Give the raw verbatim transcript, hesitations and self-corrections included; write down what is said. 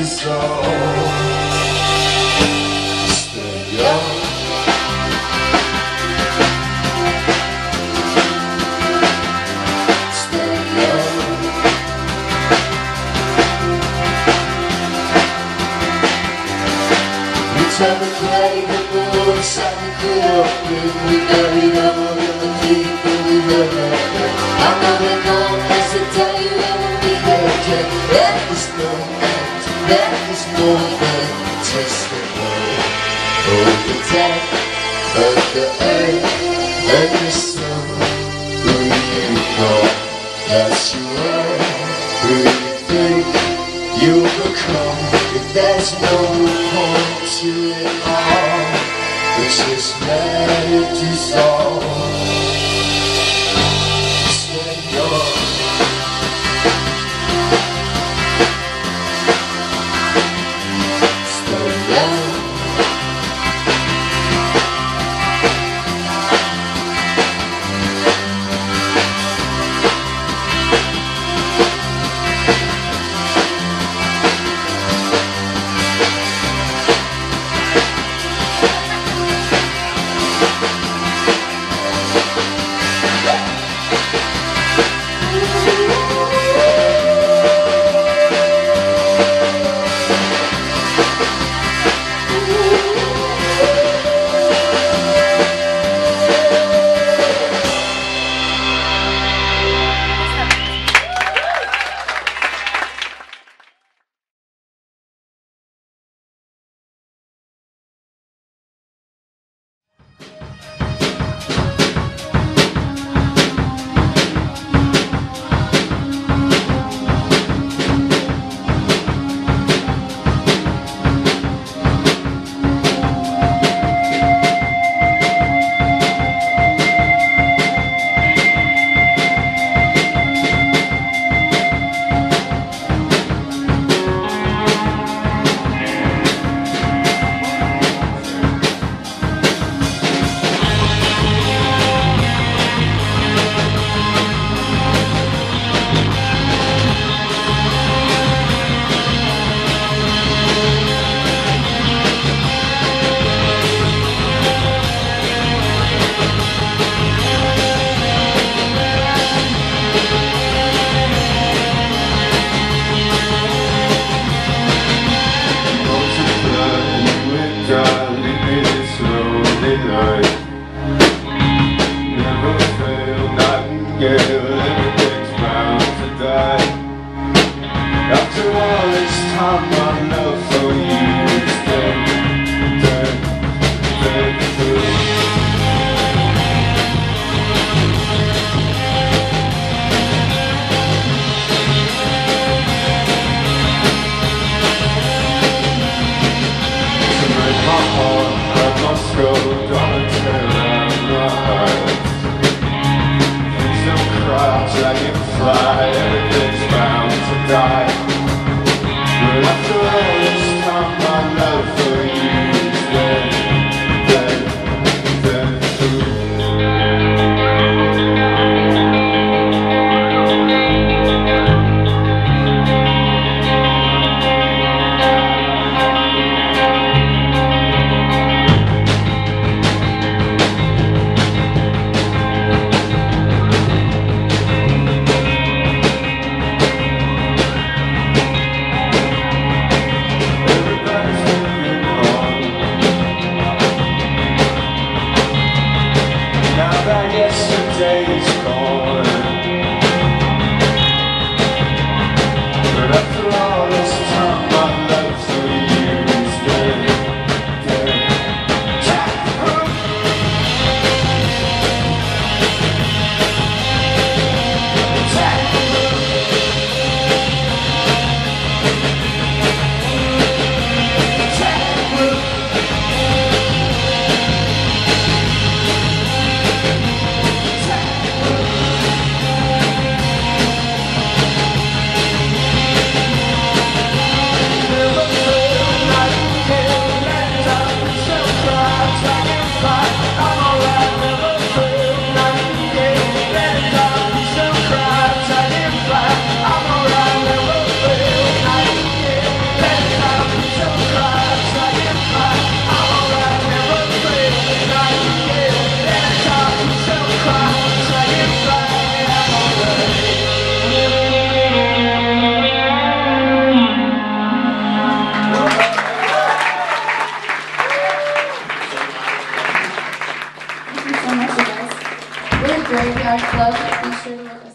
dissolve. Stay young. Stay young. We tell the clay that the world's starting to open. We buried all of the people we love. I'm coming home just to tell you I will be there again. There is no end, there is more than just the blow of the death of the earth and the sun. Who you know that you are, who you think you'll become. If there's no point to it all, let's just let it dissolve. Stay young. Stay young. Go, darling. Graveyard Club featuring